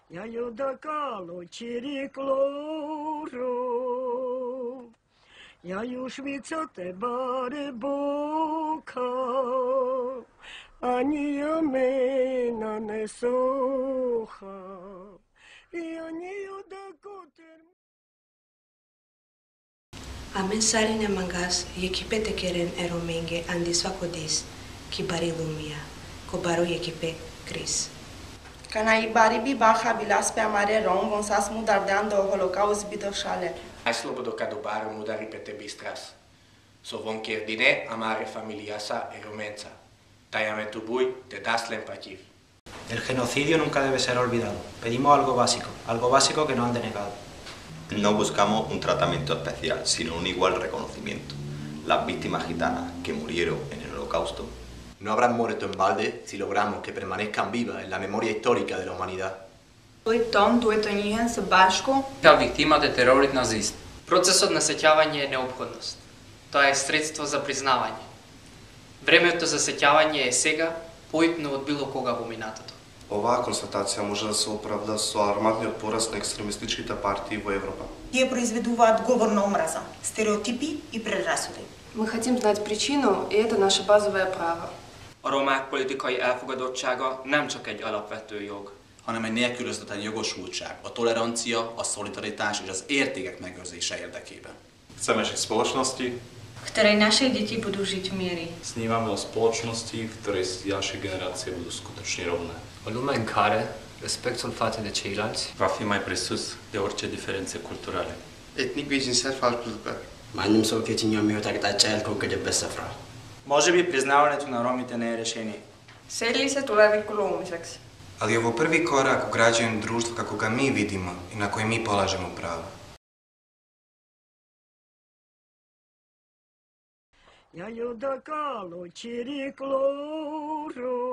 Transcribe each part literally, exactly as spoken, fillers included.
Ja ju da kalo čirikloro, ja ju švicote bare boka, ani ja mena ne soha, ja ni ju da koter. Amen sarine mangas, echipe te keren eromenge andisva kodis, ki bari lumia, ko baro echipe Cris. Canai baribi baja bilas pe amare rom von sas mudar de ando holocaust bidoshale. Ai slobodo kadobaro mudar ripete bistras. So von kierdine amare familiasa e romenza. Tayame tubui te das l'empativ. El genocidio nunca debe ser olvidado. Pedimos algo básico, algo básico que nos han denegado. No buscamos un tratamiento especial, sino un igual reconocimiento. Las víctimas gitanas que murieron en el Holocausto no habrán muerto en balde si logramos que permanezcan vivas en la memoria histórica de la humanidad. Uităm duhet të njihen së bashku ka victimat e terrorit nazist. Процесот на сеќавање е неопходност. Тоа е средство за признавање. Времето за сеќавање е сега, поитно од било кога во минатото. Оваа констатација може да се оправда со арматниот пораст на екстремистичките партии во Европа. Тие произведуваат говор на омраза, стереотипи и предрасуди. Мы хотим знать причину, и это наше базовое право. A romák politikai elfogadottsága nem csak egy alapvető jog, hanem egy nélkülözhetetlen jogosultság, a tolerancia, a szolidaritás és az értékek megőrzése érdekében. Chceme žiť v spoločnosti, v ktorej naše deti budú žiť v miery. Snívame o spoločnosti, v ktorej ďalšie generácie budú skutočne rovné. O lume în care respectul față de ceilalți va fi mai presus de orice diferențe culturale. Etnik ve cinsel farklılıklar. ማንም ሰው ከየትኛውም ሕይወት አቅጣጫ ያልተወገደበት ስፍራ Може би признаването на ромите не е решение. Сели се tuleviku luomiseksi. Ali je ovo prvi korak u građenju društva kako ga mi vidimo i na koje mi polažemo pravo. Ja ju da kalo čirikloro,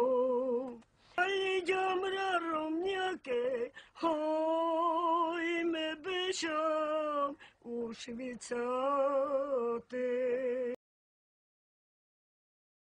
idem raromnjake, hoj me bešam u Švicate.